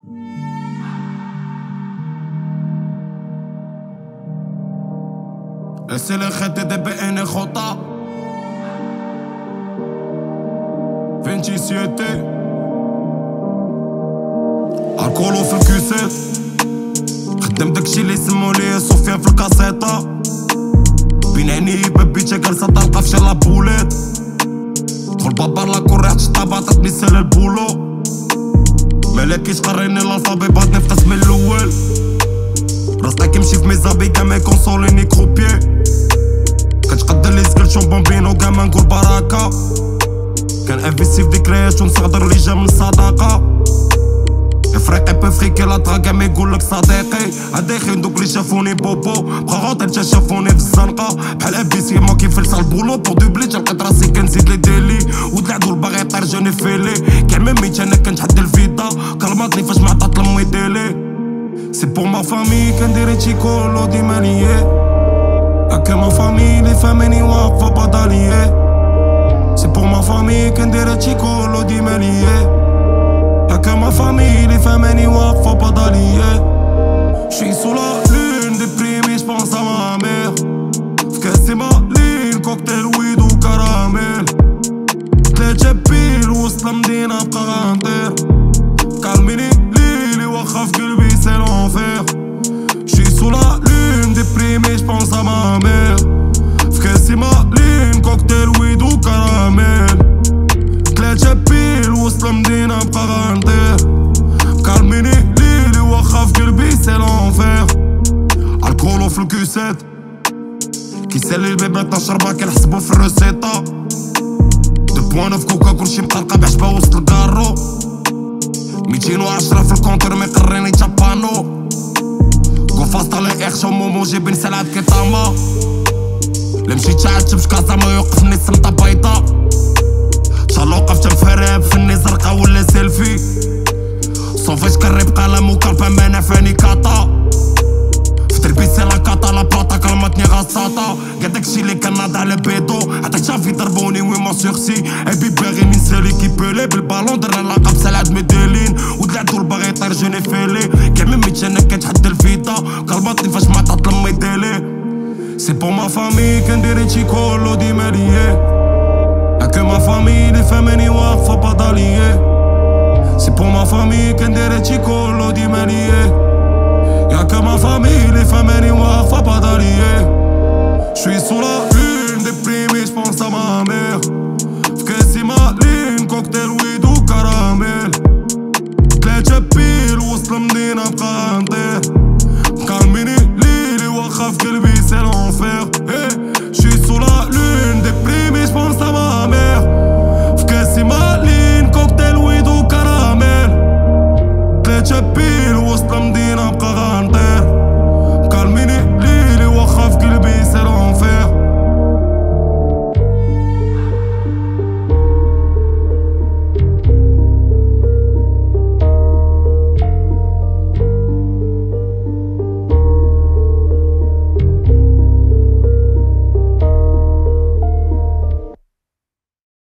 السلاح خدد بأني خطا فينتي سيتي الكولو في الكيسات خدام داكشي اللي سمو ليه سفيان في الكاسيطة بين عيني بابيتا جالسة طالقة في شي لابوليت دخل بابا لاكور ريحة الطابا عطاتني سالا البولو ملاكيش قريني الالفابي بعد نفتس من الاول راسنا كيمشي في ميزابي كاع ما يكونسوليني كروبيي كتقدر لي سكل شومبون بينو كاع ما نقول بركة كان انفيستي في ذكريات ونصغر اللي جا من الصداقة افريقي بافريكي لا طاقة ما يقولك صديقي هادي دوك اللي شافوني بوبو بقا غوطي تا شافوني في الزنقة بحال ابيسي ما كيفلس البولو بو دوبلي تلقيت راسي كنزيد لي ديلي ولد العدول باغي يطير جوني فيلي كاع ما ميت انا كنتحدى الفيدا كلماتني فاش ما عطات لمي ديلي سي بور ما فامي كندير هادشي كولو ديما ليا هاكا ما فامي لي فاميني واقفة بضالية سي بور ما فامي كندير هادشي كولو ديما ليا هاكا ما فامي لي فاميني واقفة بضالية شي سو لا لون ديبريمي جبونس ا ما مير في كاسي مالين كوكتيل ويد و كراميل تلاتة بيل وسط المدينة بقا غنطير كالميني ليلي واخا في قلبي سي لونفير شي سو لا لون ديبريمي جبونس ا ما مير في كاسي مالين كوكتيل ويد و كراميل تلاتة بيل وسط المدينة بقا غنطير كالميني ليلي واخا في قلبي سي لونفير الكولو في الكيسات كيسالي البيبات نشربها كنحسبو في الروسيطة دو بوان في كوكا كلشي مقلقة بعشبة وسط الكارو 210 في الكونتر ميقريني تا بانو كوفاس طالي اخشا ومومو جايبين سلعة كيطاما لا مشيت تعاتب شكازا ما يوقفني السمطة بيضا شالو وقفت مفراب فني زرقا ولا سيلفي صوفيت كريب قلم وكربا ما نافاني كاطا في دربي سي لا كاطا لا بلاطا كلماتني غساطا كاع داكشي اللي كناض على بيضو عطيت شافي ضربوني وي ما سيغسي ابي باغي ننسالي كيبولي بالبالون درنا لاقا بسلعة ميدالين ولد العدول باغي يطير جوني فيلي كاع ما ميتش انا كنتحدى الفيدا كلماتني فاش ما عطات لمي ديلي سي بور ما فامي كندير هادشي كولو ديما ليا هاكا ما فامي لي فاميني واقفة بضالية سي بور ما فامي كندير هادشي كولو ديما ليا ياكا ما فامي لي فاميني واقفة بضالية شوي سو لا